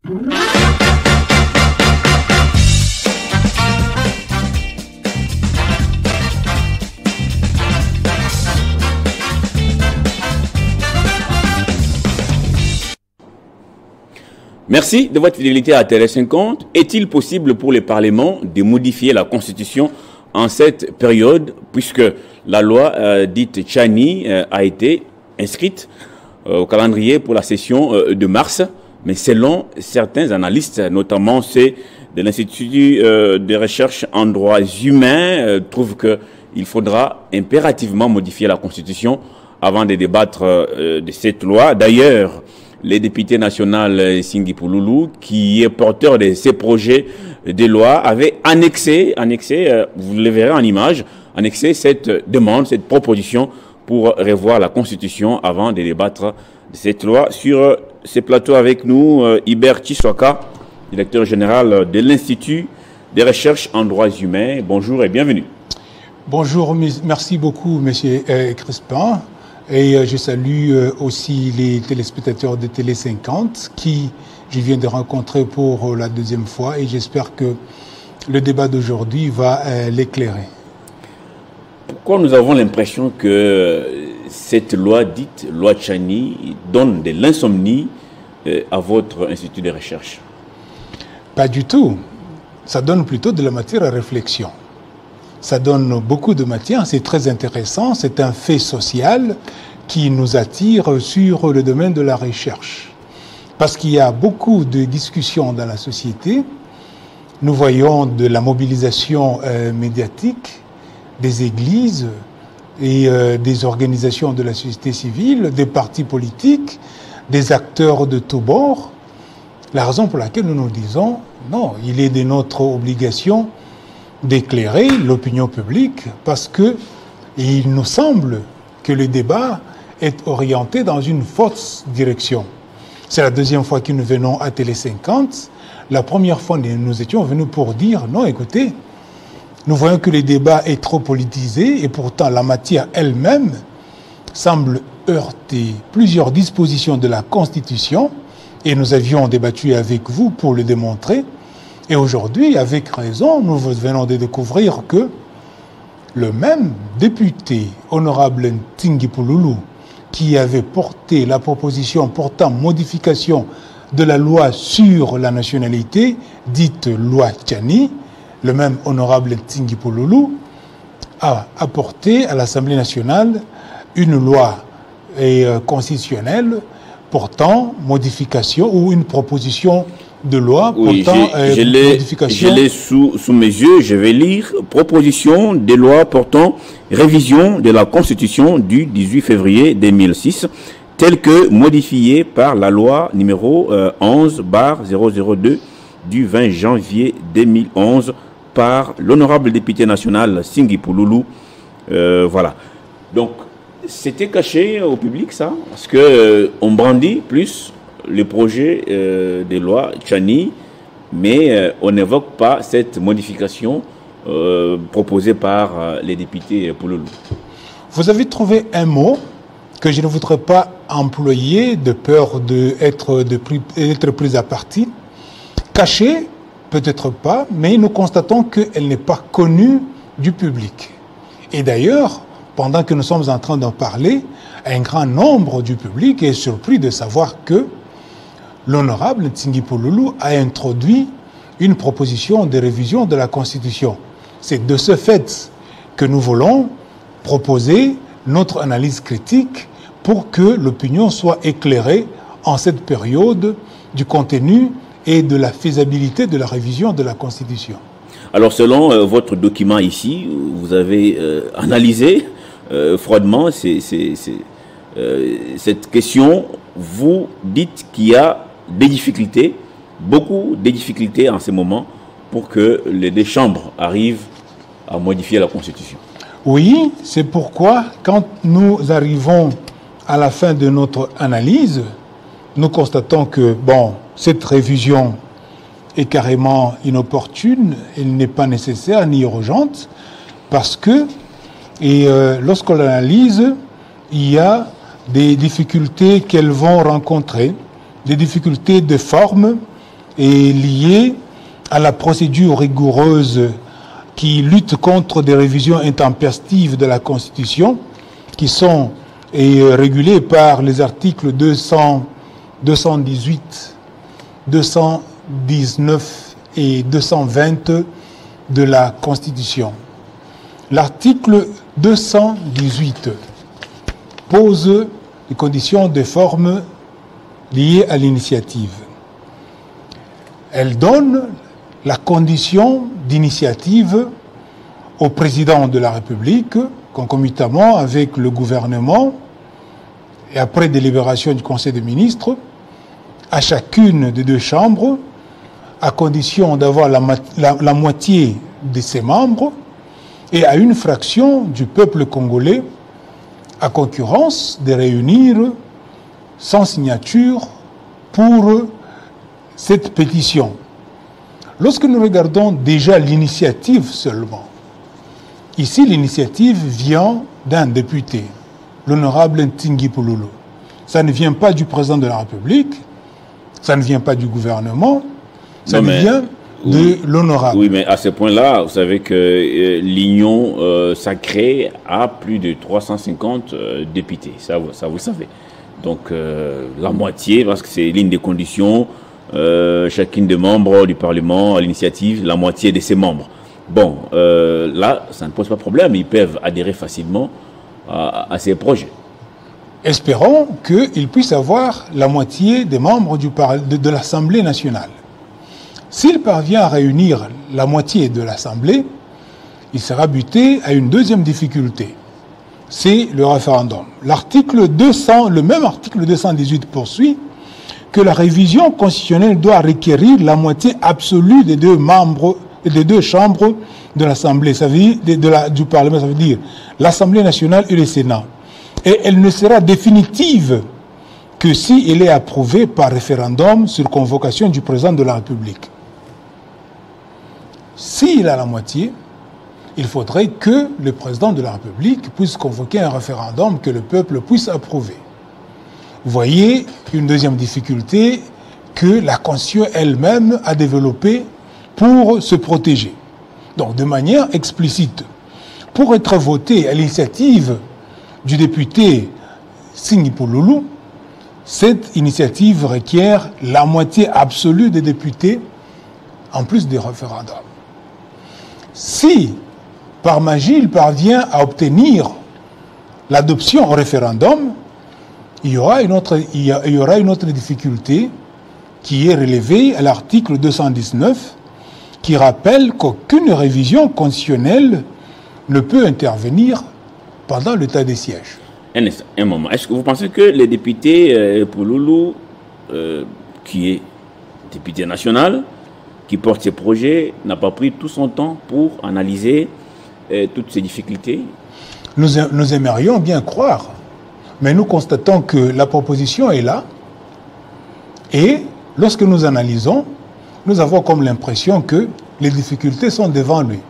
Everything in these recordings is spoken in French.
Merci de votre fidélité à Télé 50. Est-il possible pour les parlements de modifier la Constitution en cette période, puisque la loi dite Tchani a été inscrite au calendrier pour la session de mars, mais selon certains analystes, notamment ceux de l'Institut de recherche en droits humains, trouvent qu'il faudra impérativement modifier la Constitution avant de débattre de cette loi. D'ailleurs, les députés nationaux Singhi Pouloulou, qui est porteur de ces projets de loi, avait annexé, vous le verrez en image, annexé cette demande, cette proposition pour revoir la Constitution avant de débattre de cette loi. Sur ces plateaux avec nous, Iber Chiswaka, directeur général de l'Institut de recherche en droits humains. Bonjour et bienvenue. Bonjour, merci beaucoup, monsieur Crespin. Et je salue aussi les téléspectateurs de Télé 50 qui je viens de rencontrer pour la deuxième fois et j'espère que le débat d'aujourd'hui va l'éclairer. Pourquoi nous avons l'impression que cette loi dite loi Tchani donne de l'insomnie à votre institut de recherche? Pas du tout. Ça donne plutôt de la matière à réflexion. Ça donne beaucoup de matière, c'est très intéressant, c'est un fait social qui nous attire sur le domaine de la recherche. Parce qu'il y a beaucoup de discussions dans la société, nous voyons de la mobilisation médiatique des églises et des organisations de la société civile, des partis politiques, des acteurs de tous bords. La raison pour laquelle nous nous disons, non, il est de notre obligation d'éclairer l'opinion publique parce que il nous semble que le débat est orienté dans une fausse direction. C'est la deuxième fois que nous venons à Télé 50. La première fois, nous étions venus pour dire, non, écoutez, nous voyons que le débat est trop politisé et pourtant la matière elle-même semble heurter plusieurs dispositions de la Constitution et nous avions débattu avec vous pour le démontrer. Et aujourd'hui, avec raison, nous venons de découvrir que le même député, honorable Singhi Pouloulou, qui avait porté la proposition portant modification de la loi sur la nationalité, dite loi Tchani, le même honorable Singhi Pouloulou, a apporté à l'Assemblée nationale une loi constitutionnelle portant modification ou une proposition de loi portant modification. Je l'ai sous mes yeux, je vais lire. Proposition de loi portant révision de la Constitution du 18 février 2006, telle que modifiée par la loi numéro 11/002 du 20 janvier 2011 par l'honorable député national Singhi Pouloulou. Voilà. Donc, c'était caché au public, ça, parce qu'on brandit plus le projet de loi Tchani, mais on n'évoque pas cette modification proposée par les députés Pouloulou. Vous avez trouvé un mot que je ne voudrais pas employer de peur d'être pris à partie. Caché, peut-être pas, mais nous constatons qu'elle n'est pas connue du public. Et d'ailleurs, pendant que nous sommes en train d'en parler, un grand nombre du public est surpris de savoir que l'honorable Singhi Pouloulou a introduit une proposition de révision de la Constitution. C'est de ce fait que nous voulons proposer notre analyse critique pour que l'opinion soit éclairée en cette période du contenu et de la faisabilité de la révision de la Constitution. Alors, selon votre document ici, vous avez analysé froidement cette question. Vous dites qu'il y a des difficultés, beaucoup de difficultés en ce moment pour que les deux chambres arrivent à modifier la Constitution. Oui, c'est pourquoi quand nous arrivons à la fin de notre analyse, nous constatons que, bon, cette révision est carrément inopportune, elle n'est pas nécessaire ni urgente, parce que, lorsqu'on l'analyse, il y a des difficultés qu'elles vont rencontrer, des difficultés de forme, est lié à la procédure rigoureuse qui lutte contre des révisions intempestives de la Constitution, qui sont régulées par les articles 218, 219 et 220 de la Constitution. L'article 218 pose les conditions de forme liées à l'initiative. Elle donne la condition d'initiative au président de la République, concomitamment avec le gouvernement, et après délibération du Conseil des ministres, à chacune des deux chambres, à condition d'avoir la moitié de ses membres, et à une fraction du peuple congolais, à concurrence de réunir sans signature pour cette pétition. Lorsque nous regardons déjà l'initiative seulement, ici l'initiative vient d'un député, l'honorable Ntingi Pouloulou. Ça ne vient pas du président de la République, ça ne vient pas du gouvernement, ça vient de l'honorable. Oui, mais à ce point-là, vous savez que l'Union sacrée a plus de 350 députés, ça vous savez. Donc la moitié, parce que c'est l'une des conditions, chacune des membres du Parlement à l'initiative, la moitié de ses membres. Bon, là, ça ne pose pas de problème, ils peuvent adhérer facilement à ces projets. Espérons qu'ils puissent avoir la moitié des membres de l'Assemblée nationale. S'il parvient à réunir la moitié de l'Assemblée, il sera buté à une deuxième difficulté. C'est le référendum. L'article 200, le même article 218 poursuit que la révision constitutionnelle doit requérir la moitié absolue des deux membres, des deux chambres de l'Assemblée, ça veut dire du Parlement, ça veut dire l'Assemblée nationale et le Sénat. Et elle ne sera définitive que si elle est approuvée par référendum sur convocation du président de la République. S'il a la moitié, il faudrait que le président de la République puisse convoquer un référendum que le peuple puisse approuver. Vous voyez une deuxième difficulté que la Constitution elle-même a développée pour se protéger. Donc de manière explicite, pour être voté à l'initiative du député Ntingi Pouloulou, cette initiative requiert la moitié absolue des députés en plus des référendums. Si, par magie, il parvient à obtenir l'adoption au référendum, il y aura une autre difficulté qui est relevée à l'article 219, qui rappelle qu'aucune révision constitutionnelle ne peut intervenir pendant l'état de siège. Un moment. Est-ce que vous pensez que les députés Pouloulou, qui est député national, qui porte ces projets, n'a pas pris tout son temps pour analyser toutes ces difficultés? Nous aimerions bien croire, mais nous constatons que la proposition est là, et lorsque nous analysons, nous avons comme l'impression que les difficultés sont devant lui.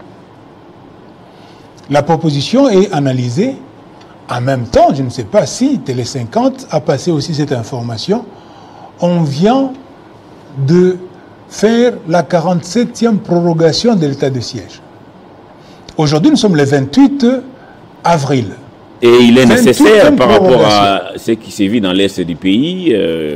La proposition est analysée. En même temps, je ne sais pas si Télé 50 a passé aussi cette information. On vient de faire la 47e prorogation de l'état de siège. Aujourd'hui, nous sommes le 28 avril. Et il est nécessaire par rapport à ce qui s'est vu dans l'Est du pays.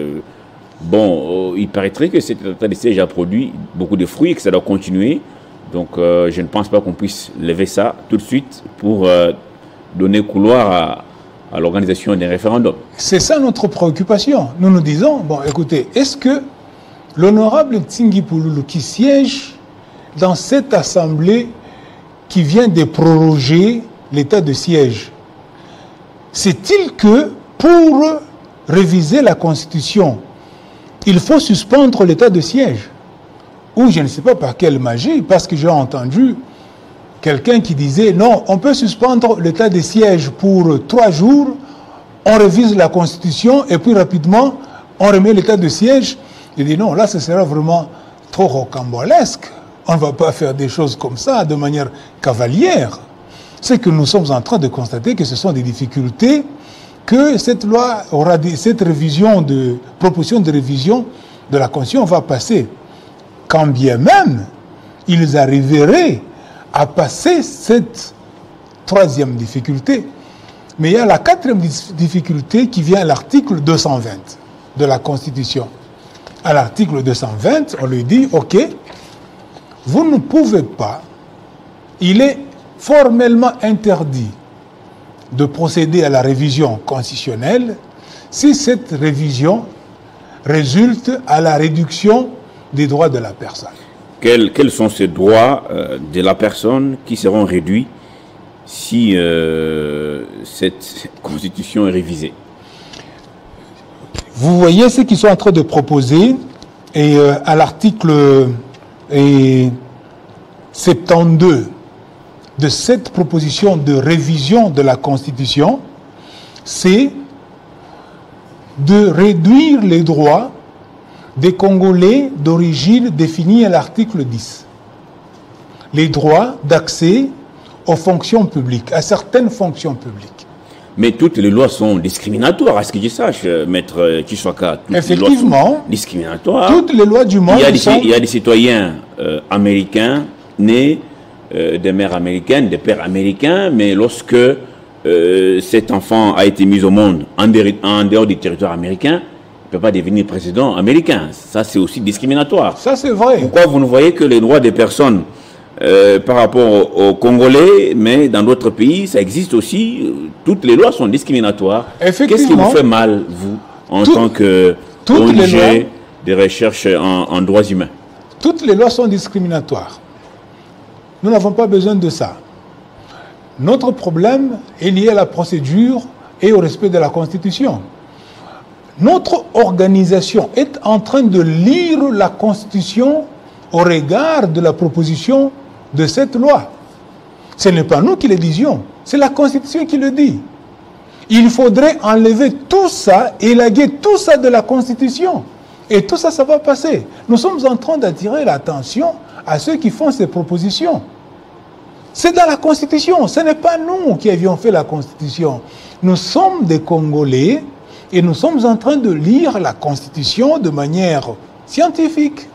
Il paraîtrait que cet état de siège a produit beaucoup de fruits et que ça doit continuer. Donc, je ne pense pas qu'on puisse lever ça tout de suite pour donner couloir à l'organisation d'un référendum. C'est ça notre préoccupation. Nous nous disons, bon, écoutez, est-ce que l'honorable Ntingi Pouloulou qui siège dans cette assemblée qui vient de proroger l'état de siège, c'est-il que pour réviser la Constitution, il faut suspendre l'état de siège? Ou je ne sais pas par quelle magie, parce que j'ai entendu quelqu'un qui disait non, on peut suspendre l'état de siège pour 3 jours, on révise la Constitution et puis rapidement on remet l'état de siège. Il dit non, là ce sera vraiment trop rocambolesque. On ne va pas faire des choses comme ça de manière cavalière. C'est que nous sommes en train de constater que ce sont des difficultés, que cette loi aura cette proposition de révision de la Constitution va passer. quand bien même ils arriveraient à passer cette troisième difficulté. Mais il y a la quatrième difficulté qui vient à l'article 220 de la Constitution. À l'article 220, on lui dit, OK, vous ne pouvez pas, il est formellement interdit de procéder à la révision constitutionnelle si cette révision résulte à la réduction des droits de la personne. Quels sont ces droits de la personne qui seront réduits si cette constitution est révisée? Vous voyez ce qu'ils sont en train de proposer et à l'article 72 de cette proposition de révision de la Constitution, c'est de réduire les droits des Congolais d'origine définis à l'article 10. Les droits d'accès aux fonctions publiques, à certaines fonctions publiques. Mais toutes les lois sont discriminatoires, à ce que je sache, Maître Tshiswaka. Effectivement, discriminatoires. Toutes les lois du monde il y a des citoyens américains nés des mères américaines, des pères américains, mais lorsque cet enfant a été mis au monde en dehors du territoire américain, il ne peut pas devenir président américain. Ça, c'est aussi discriminatoire. Ça, c'est vrai. Pourquoi vous ne voyez que les droits des personnes par rapport aux Congolais, mais dans d'autres pays, ça existe aussi. Toutes les lois sont discriminatoires. Qu'est-ce qui vous fait mal, vous, en tant que ONG de recherche en droits humains? Toutes les lois sont discriminatoires. Nous n'avons pas besoin de ça. Notre problème est lié à la procédure et au respect de la Constitution. Notre organisation est en train de lire la Constitution au regard de la proposition de cette loi. Ce n'est pas nous qui le disions, c'est la Constitution qui le dit. Il faudrait enlever tout ça, élaguer tout ça de la Constitution. Et tout ça, ça va passer. Nous sommes en train d'attirer l'attention à ceux qui font ces propositions. C'est dans la Constitution, ce n'est pas nous qui avions fait la Constitution. Nous sommes des Congolais et nous sommes en train de lire la Constitution de manière scientifique.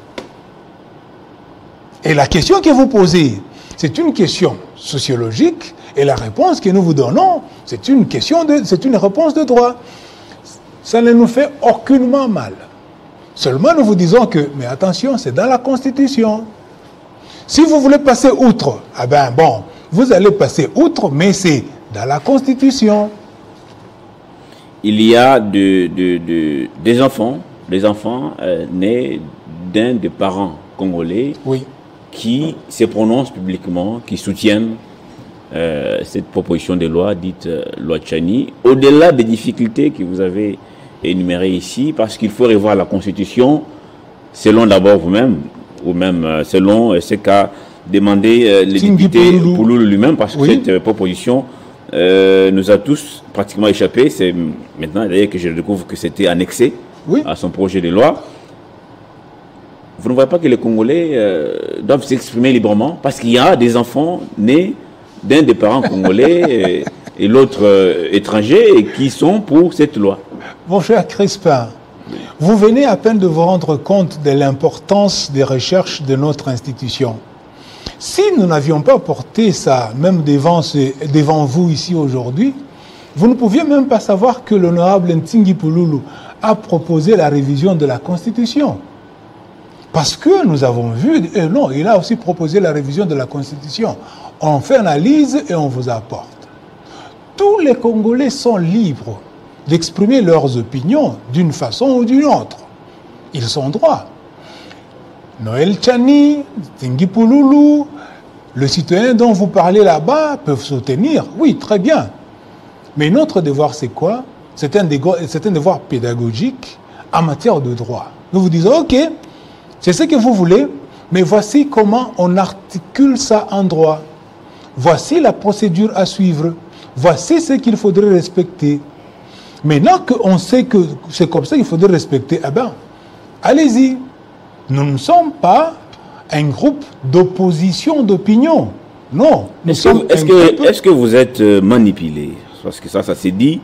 Et la question que vous posez, c'est une question sociologique et la réponse que nous vous donnons, c'est une réponse de droit. Ça ne nous fait aucunement mal. Seulement nous vous disons que, mais attention, c'est dans la Constitution. Si vous voulez passer outre, ah ben bon, vous allez passer outre, mais c'est dans la Constitution. Il y a des enfants nés d'un des parents congolais qui se prononcent publiquement, qui soutiennent cette proposition de loi dite loi Tchani, au-delà des difficultés que vous avez énumérées ici, parce qu'il faut revoir la Constitution selon d'abord vous-même, ou même selon ce qu'a demandé le député Pouloulou lui-même, parce que cette proposition nous a tous pratiquement échappé. C'est maintenant d'ailleurs que je découvre que c'était annexé à son projet de loi. Vous ne voyez pas que les Congolais doivent s'exprimer librement, parce qu'il y a des enfants nés d'un des parents congolais et l'autre étranger et qui sont pour cette loi. Mon cher Crispin, vous venez à peine de vous rendre compte de l'importance des recherches de notre institution. Si nous n'avions pas porté ça, même devant vous ici aujourd'hui, vous ne pouviez même pas savoir que l'honorable Ntingi Pouloulou a proposé la révision de la Constitution. Parce que nous avons vu, non, il a aussi proposé la révision de la Constitution. On fait analyse et on vous apporte. Tous les Congolais sont libres d'exprimer leurs opinions d'une façon ou d'une autre. Ils sont droits. Noël Tchani, Ntingi Pouloulou, le citoyen dont vous parlez là-bas peuvent soutenir. Oui, très bien. Mais notre devoir, c'est quoi? C'est un devoir pédagogique en matière de droit. Nous vous disons, OK, c'est ce que vous voulez, mais voici comment on articule ça en droit. Voici la procédure à suivre. Voici ce qu'il faudrait respecter. Maintenant qu'on sait que c'est comme ça qu'il faudrait respecter, eh bien, allez-y. Nous ne sommes pas un groupe d'opposition d'opinion. Non. Est-ce que vous êtes manipulé? Parce que ça s'est dit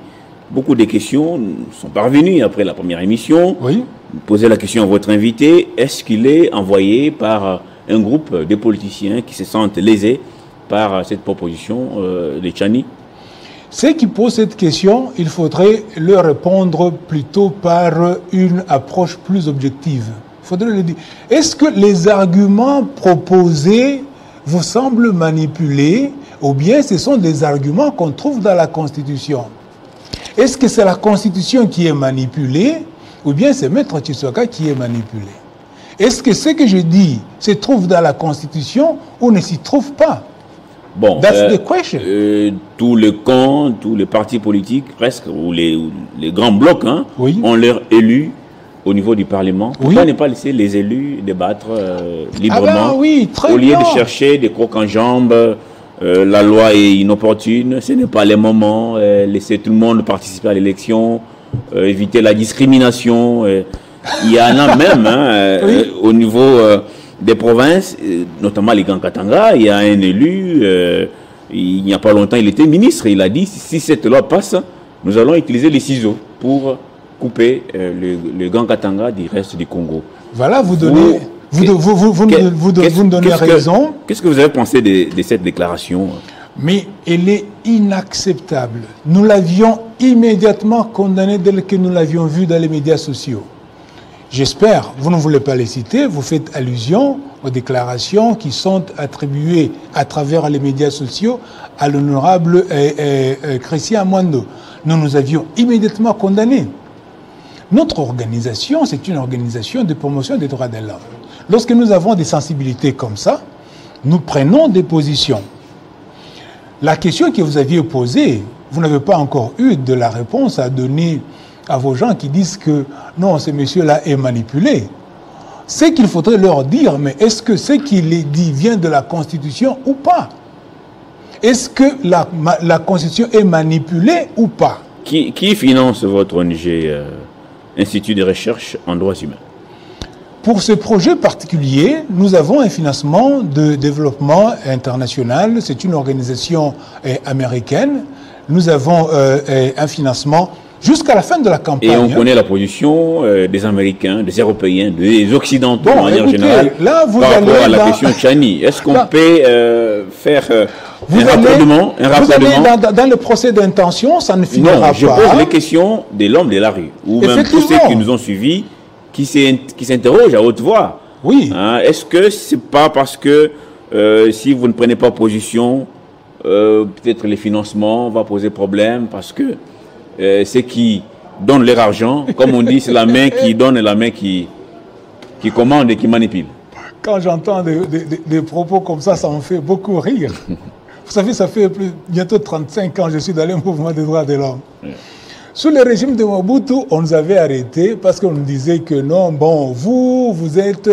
beaucoup de questions sont parvenues après la première émission. Oui. Posez la question à votre invité, est-ce qu'il est envoyé par un groupe de politiciens qui se sentent lésés par cette proposition de Tchani? Ceux qui posent cette question, il faudrait leur répondre plutôt par une approche plus objective. Il faudrait leur dire, est-ce que les arguments proposés vous semblent manipulés ou bien ce sont des arguments qu'on trouve dans la Constitution? Est-ce que c'est la Constitution qui est manipulée ou bien c'est Maître Tshisekedi qui est manipulé? Est-ce que ce que je dis se trouve dans la Constitution ou ne s'y trouve pas? Bon, That's the question. tous les camps, tous les partis politiques, presque, ou les grands blocs, hein, Oui. ont leurs élus au niveau du Parlement. Oui. Pourquoi ne pas laisser les élus débattre librement, Ah ben oui, très au lieu bien. de chercher des crocs en jambes? La loi est inopportune, ce n'est pas les moments, laisser tout le monde participer à l'élection, éviter la discrimination. Il y en a même hein, Oui. au niveau des provinces, notamment les Grands Katanga, il y a un élu, il n'y a pas longtemps, il était ministre, il a dit, si cette loi passe, nous allons utiliser les ciseaux pour couper le Grands Katanga du reste du Congo. Voilà, vous donnez, vous me donnez raison. Qu'est-ce que vous avez pensé de cette déclaration? Mais elle est inacceptable. Nous l'avions immédiatement condamnée dès que nous l'avions vue dans les médias sociaux. J'espère, vous ne voulez pas les citer, vous faites allusion aux déclarations qui sont attribuées à travers les médias sociaux à l'honorable Christian Amwando. Nous avions immédiatement condamné. Notre organisation, c'est une organisation de promotion des droits de l'homme. Lorsque nous avons des sensibilités comme ça, nous prenons des positions. La question que vous aviez posée, vous n'avez pas encore eu de la réponse à donner à vos gens qui disent que non, ce monsieur-là est manipulé. C'est qu'il faudrait leur dire, mais est-ce que ce qu'il est dit vient de la Constitution ou pas? Est-ce que la Constitution est manipulée ou pas? Qui finance votre ONG Institut de recherche en droits humains? Pour ce projet particulier, nous avons un financement de développement international. C'est une organisation américaine. Nous avons un financement jusqu'à la fin de la campagne. Et on connaît la position des Américains, des Européens, des Occidentaux Bon, de manière écoutez, générale là, vous par rapport allez à la dans- question Tchani. Est-ce qu'on Là, peut faire Vous un allez, raccordement vous allez dans le procès d'intention, ça ne finira Non, je pas. pose les questions de l'homme de la rue, ou même tous ceux Effectivement. qui nous ont suivis, qui s'interrogent à haute voix. Oui. Hein, est-ce que c'est pas parce que si vous ne prenez pas position, peut-être les financements vont poser problème, parce que ceux qui donnent leur argent, comme on dit, c'est la main qui donne et la main qui commande et qui manipule. Quand j'entends des propos comme ça me fait beaucoup rire. Vous savez, ça fait bientôt 35 ans que je suis dans le mouvement des droits de l'homme. Sous le régime de Mobutu, on nous avait arrêtés parce qu'on nous disait que non, bon, vous êtes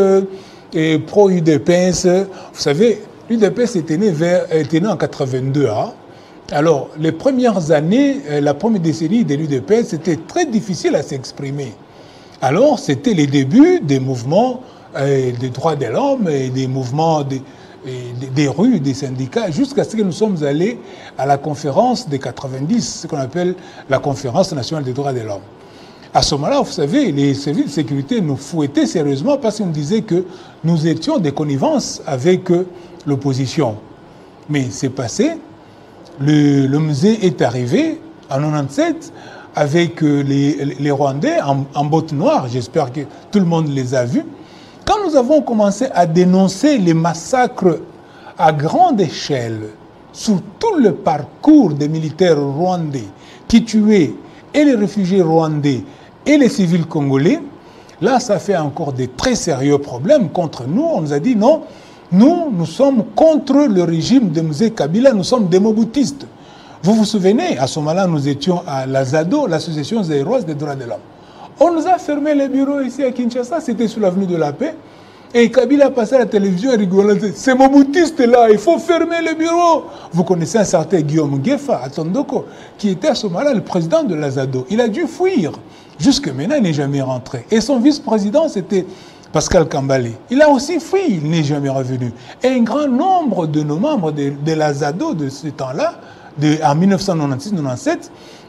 pro-UDPS. Vous savez, l'UDPS était né en 82. Hein? Alors, les premières années, la première décennie de l'UDPS, c'était très difficile à s'exprimer. Alors, c'était les débuts des mouvements des droits de l'homme et des mouvements des rues, des syndicats, jusqu'à ce que nous sommes allés à la conférence des 90, ce qu'on appelle la conférence nationale des droits de l'homme. À ce moment-là, vous savez, les services de sécurité nous fouettaient sérieusement parce qu'ils nous disaient que nous étions des connivences avec l'opposition. Mais c'est passé. Le musée est arrivé en 97 avec les Rwandais en bottes noires. J'espère que tout le monde les a vus. Quand nous avons commencé à dénoncer les massacres à grande échelle sur tout le parcours des militaires rwandais qui tuaient et les réfugiés rwandais et les civils congolais, là, ça fait encore des très sérieux problèmes contre nous. On nous a dit non, nous sommes contre le régime de M. Kabila, nous sommes des moboutistes. Vous vous souvenez, à ce moment-là, nous étions à la ZADO, l'Association zaïroise des droits de l'homme. On nous a fermé les bureaux ici à Kinshasa, c'était sur l'avenue de la Paix. Et Kabila passait à la télévision et rigolait. Ces moboutistes-là, il faut fermer les bureaux. Vous connaissez un certain Guillaume Guefa à Tondoko, qui était à ce moment-là le président de la ZADO. Il a dû fuir. Jusque maintenant, il n'est jamais rentré. Et son vice-président, c'était Pascal Kambalé. Il a aussi fui, il n'est jamais revenu. Et un grand nombre de nos membres de la ZADO de ce temps-là, en 1996-97,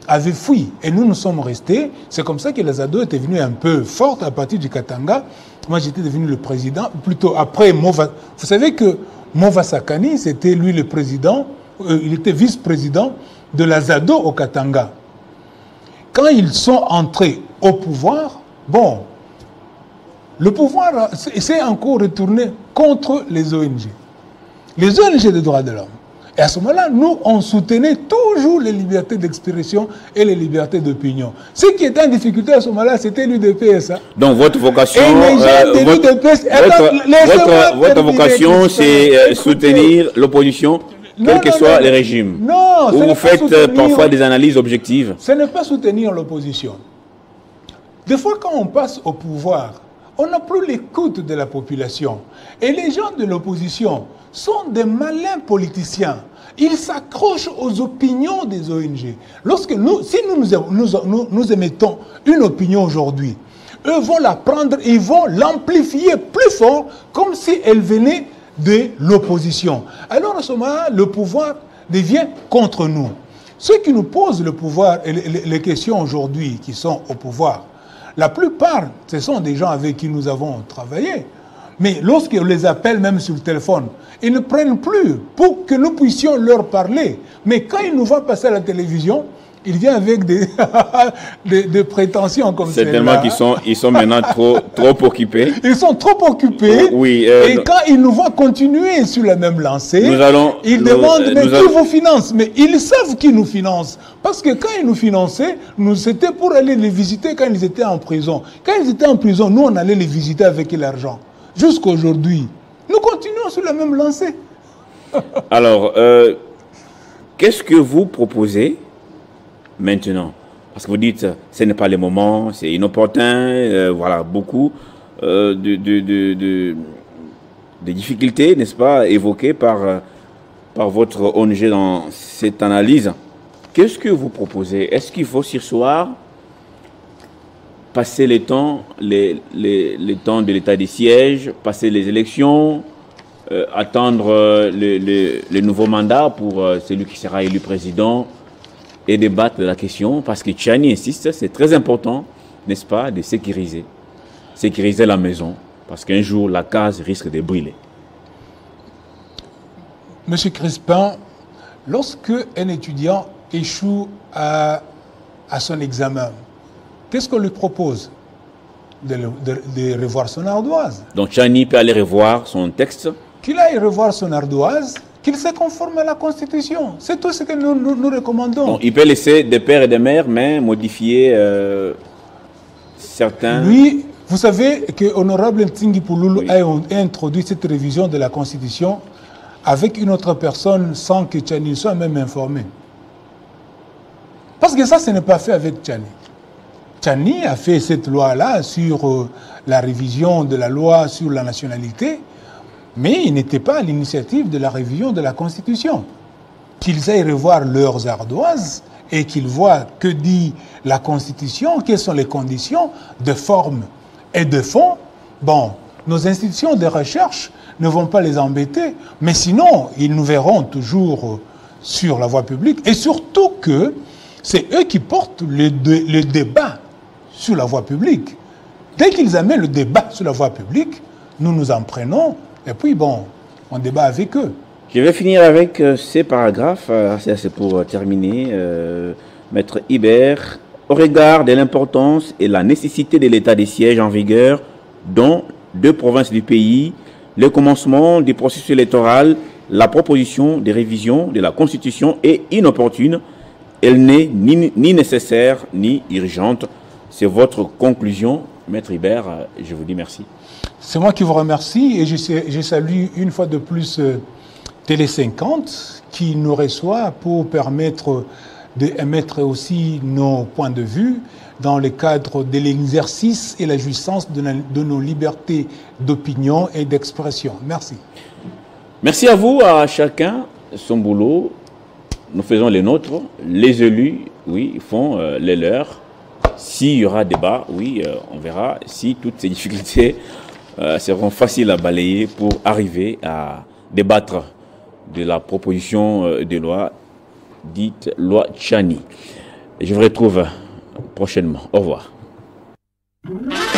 avaient fui. Et nous sommes restés. C'est comme ça que les ados étaient venus un peu fortes à partir du Katanga. Moi, j'étais devenu le président. Plutôt après Mova. Vous savez que Mova Sakani, c'était lui le président. Il était vice-président de la ZADO au Katanga. Quand ils sont entrés au pouvoir, bon, le pouvoir s'est encore retourné contre les ONG. Les ONG des droits de l'homme. Et à ce moment-là, nous, on soutenait toujours les libertés d'expression et les libertés d'opinion. Ce qui était en difficulté à ce moment-là, c'était l'UDPS. Hein. Donc votre vocation, votre vocation, c'est soutenir l'opposition, quels que soient les régimes. Non, ou vous faites parfois des analyses objectives. Ce n'est pas soutenir l'opposition. Des fois, quand on passe au pouvoir, on n'a plus l'écoute de la population. Et les gens de l'opposition sont des malins politiciens. Ils s'accrochent aux opinions des ONG. Lorsque si nous émettons une opinion aujourd'hui, eux vont la prendre et ils vont l'amplifier plus fort, comme si elle venait de l'opposition. Alors à ce moment-là, le pouvoir devient contre nous. Ceux qui nous posent le pouvoir et les questions aujourd'hui qui sont au pouvoir, la plupart, ce sont des gens avec qui nous avons travaillé. Mais lorsqu'on les appelle même sur le téléphone, ils ne prennent plus pour que nous puissions leur parler. Mais quand ils nous voient passer à la télévision, ils viennent avec des prétentions comme ça. C'est tellement qu'ils sont maintenant trop occupés. Ils sont trop occupés. Oui, et quand ils nous voient continuer sur la même lancée, ils demandent mais qui vous finance? Mais ils savent qui nous finance. Parce que quand ils nous finançaient, c'était pour aller les visiter quand ils étaient en prison. Quand ils étaient en prison, nous, on allait les visiter avec l'argent. Jusqu'à aujourd'hui, nous continuons sur la même lancée. Alors, qu'est-ce que vous proposez maintenant? Parce que vous dites, ce n'est pas le moment, c'est inopportun, voilà, beaucoup de difficultés, n'est-ce pas, évoquées par votre ONG dans cette analyse. Qu'est-ce que vous proposez? Est-ce qu'il faut surseoir, passer les temps de l'état des sièges, passer les élections, attendre le nouveau mandat pour celui qui sera élu président et débattre de la question? Parce que Tchani insiste, c'est très important, n'est-ce pas, de sécuriser la maison, parce qu'un jour, la case risque de brûler. Monsieur Crispin, lorsque un étudiant échoue à son examen, qu'est-ce qu'on lui propose? De revoir son ardoise. Donc Tchani peut aller revoir son texte? Qu'il aille revoir son ardoise, qu'il se conforme à la Constitution. C'est tout ce que nous recommandons. Donc, il peut laisser des pères et des mères, mais modifier certains... Lui, vous savez que Honorable Ntingi Pouloulou a introduit cette révision de la Constitution avec une autre personne sans que Tchani soit même informé. Parce que ça, ce n'est pas fait avec Tchani. Tchani a fait cette loi-là sur la révision de la loi sur la nationalité, mais il n'était pas à l'initiative de la révision de la Constitution. Qu'ils aillent revoir leurs ardoises et qu'ils voient que dit la Constitution, quelles sont les conditions de forme et de fond. Bon, nos institutions de recherche ne vont pas les embêter, mais sinon, ils nous verront toujours sur la voie publique. Et surtout que c'est eux qui portent le débat sur la voie publique. Dès qu'ils amènent le débat sur la voie publique, nous nous en prenons et puis bon, on débat avec eux. Je vais finir avec ces paragraphes, c'est pour terminer. Maître Ibert, au regard de l'importance et la nécessité de l'état des sièges en vigueur dans 2 provinces du pays, le commencement du processus électoral, la proposition de révision de la Constitution est inopportune. Elle n'est ni nécessaire ni urgente. C'est votre conclusion, Maître Ibert. Je vous dis merci. C'est moi qui vous remercie et je salue une fois de plus Télé 50 qui nous reçoit pour permettre d'émettre aussi nos points de vue dans le cadre de l'exercice et la jouissance de nos libertés d'opinion et d'expression. Merci. Merci à vous, à chacun son boulot. Nous faisons les nôtres. Les élus, oui, font les leurs. S'il y aura débat, oui, on verra si toutes ces difficultés seront faciles à balayer pour arriver à débattre de la proposition de loi dite loi Tchani. Je vous retrouve prochainement. Au revoir.